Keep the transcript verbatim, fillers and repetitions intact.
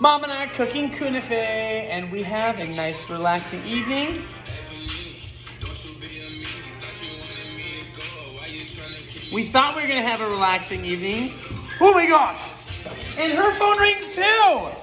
Mom and I are cooking kunafe, and we have a nice relaxing evening. We thought we were gonna have a relaxing evening. Oh my gosh! And her phone rings too!